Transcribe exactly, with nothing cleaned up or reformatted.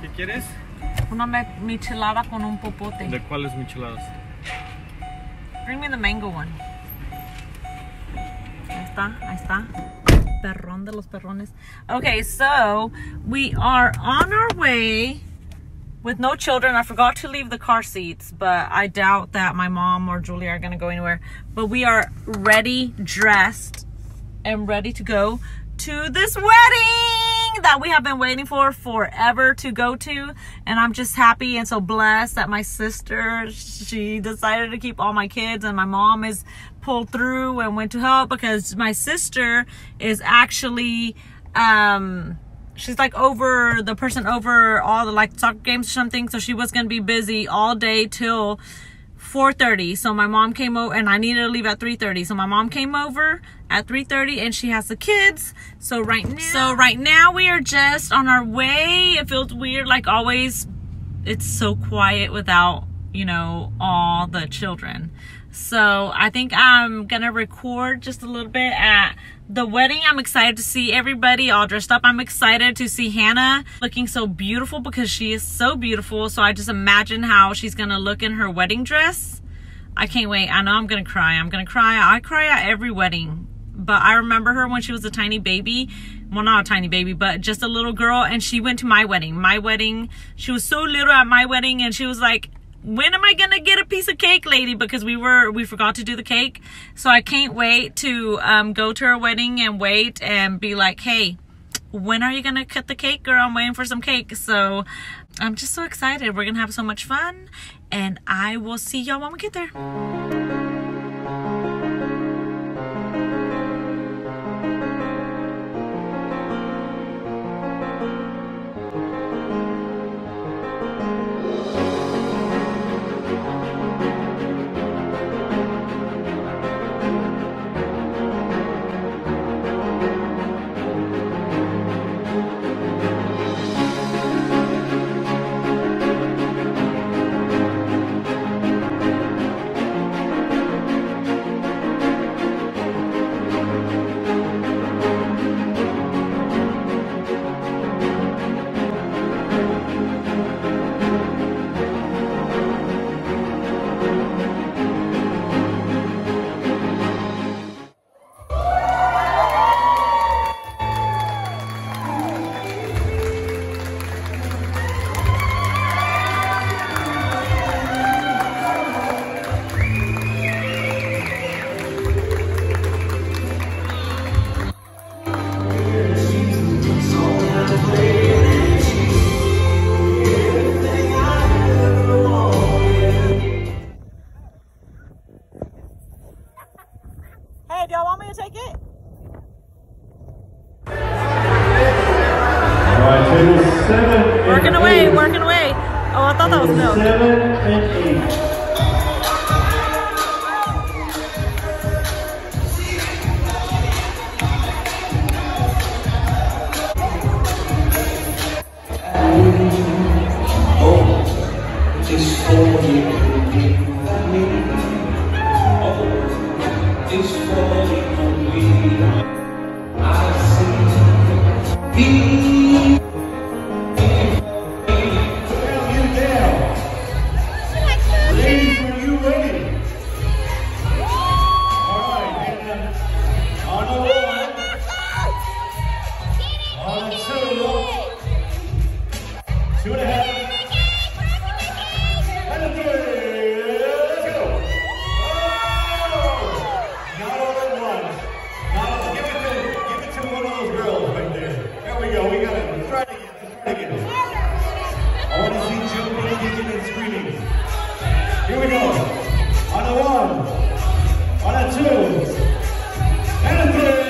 ¿Qué quieres? Una michelada con un popote. ¿De cuáles micheladas? Bring me the mango one. Ahí está, ahí está. Perrón de los perrones. Okay, so we are on our way with no children. I forgot to leave the car seats, but I doubt that my mom or Julie are gonna go anywhere. But we are ready, dressed, and ready to go to this wedding that we have been waiting for forever to go to. And I'm just happy and so blessed that my sister, she decided to keep all my kids, and my mom is pulled through and went to help, because my sister is actually um she's like over the person over all the like soccer games or something, so she was gonna be busy all day till four thirty. So my mom came over, and I needed to leave at three thirty, so my mom came over at three thirty, and she has the kids. So right now so right now we are just on our way. It feels weird, like always. It's so quiet without, you know, all the children. So I think I'm gonna record just a little bit at the wedding. I'm excited to see everybody all dressed up. I'm excited to see Hannah looking so beautiful, because she is so beautiful. So I just imagine how she's gonna look in her wedding dress. I can't wait. I know I'm gonna cry. I'm gonna cry. I cry at every wedding. But I remember her when she was a tiny baby. Well, not a tiny baby, but just a little girl. And she went to my wedding. My wedding, she was so little at my wedding, and she was like, when am I gonna get a piece of cake, lady? Because we were we forgot to do the cake. So I can't wait to um, go to her wedding and wait and be like, hey, when are you gonna cut the cake, girl? I'm waiting for some cake. So I'm just so excited. We're gonna have so much fun, and I will see y'all when we get there. Hey, do y'all want me to take it? All right, table seven. Working away, working away. Oh, I thought that was milk. Seven and eight. Oh, just for you, me. Oh, just for you, I see me. Ladies, are you ready? All right, and on the one, on the two, two and a half, and a three. Let's go. Oh, not all at once. Not all. Give it to, give it to one of those girls right there. There we go. We got it. Let's try it again. Let's try it again. I want to see jumping, kicking, and screaming. Here we go. On a one, on a two, and a three.